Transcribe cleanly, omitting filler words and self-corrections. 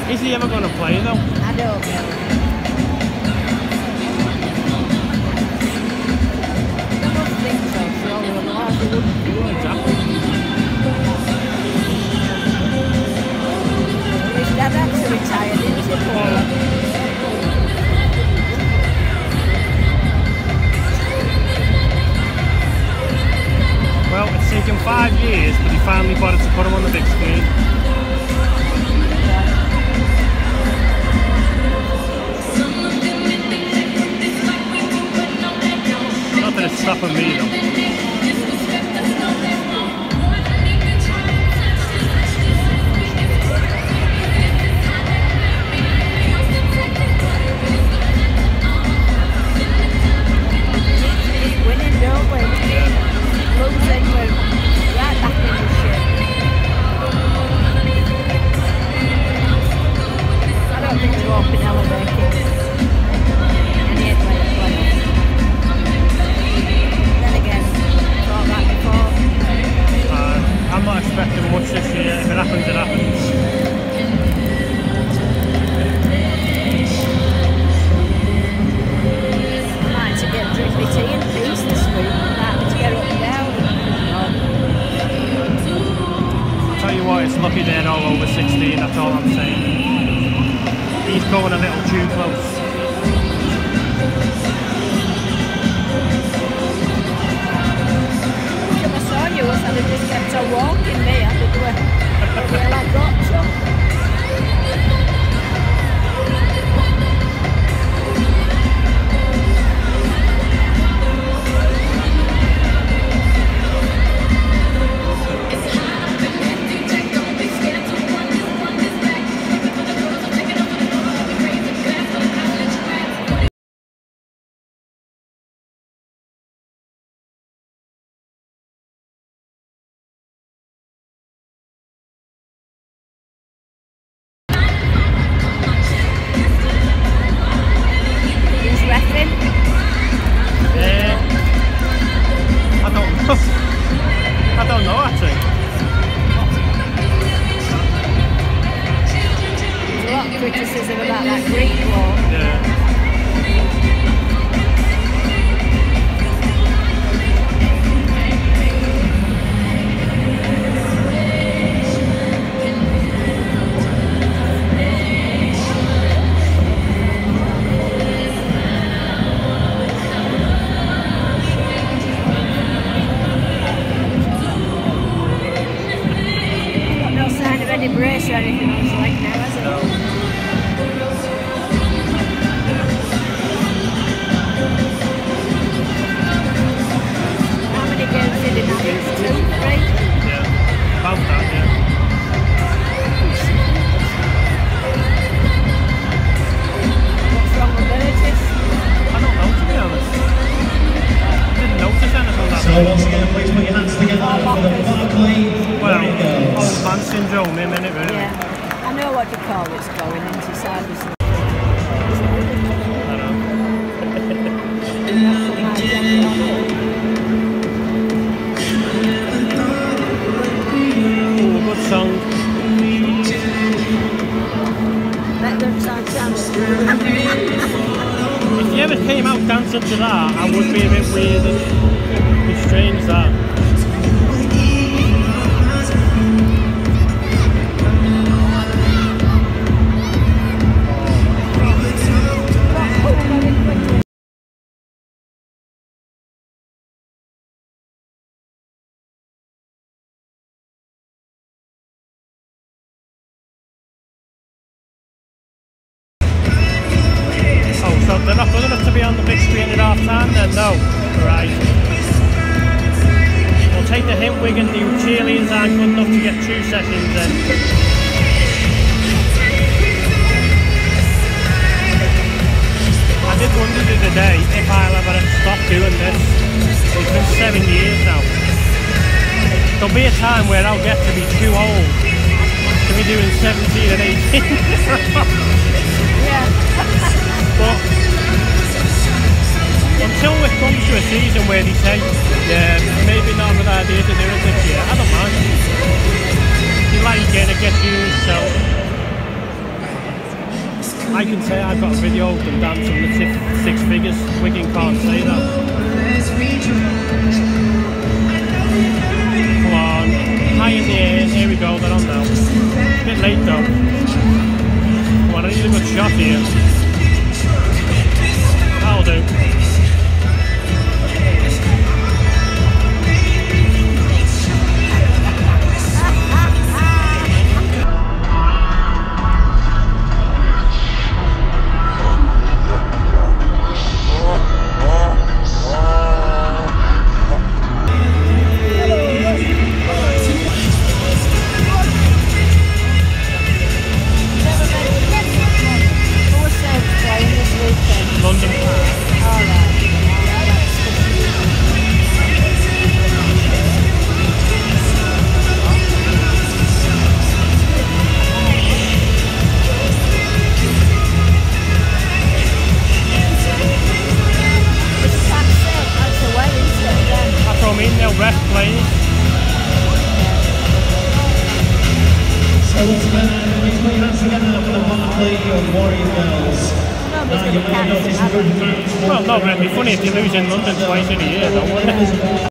Is he ever going to play though? I don't know. I don't think so, surely, otherwise he wouldn't do it. Exactly. His dad had to retire, didn't he, Paula? Well, it's taken 5 years, but he finally bothered to put him on the big screen. Not that it's stopping me though. Lucky they're all over 16, that's all I'm saying. He's going a little too close. If I saw you, I would have just kept on walking me. I would do well, I got some. I don't know actually. There's a lot of criticism about that Greek law. Yeah. Brace or anything else like now, has it? No. How many games did he have? 2, 3? Yeah, about that, yeah. What's wrong with Burgess? I don't know, to be honest. I didn't notice anything like that. So once again, please put your hands together for the Berkeley Warrior Girls. Fan syndrome, isn't it, really? Yeah. I know what you call it's going into sadness. I know. Ooh, good song. Let them dance. If you ever came out dancing to that, I would be a bit weird and strange that. So they're not good enough to be on the big screen at half time then? No. Right. We'll take the hint, Wigan. The cheerleaders aren't good enough to get 2 seconds then. I did wonder the other day if I'll ever stop doing this. It's been 7 years now. There'll be a time where I'll get to be too old to be doing 17 and 18. Yeah. But until it comes to a season where they say, yeah, maybe not a good idea to do it this year, I don't mind. You like it, it gets used, so I can say I've got a video of them dancing the six figures. Wigan can't say that. Come on, high in the air. Here we go. They're on now. A bit late though. Come on, I need a good shot here. That'll do. London. That's what I mean, they'll rest playing. So once again, everybody put your hands together for the Berkeley Warrior Girls. Well, not really funny if you lose in London twice in a year, though, wouldn't it?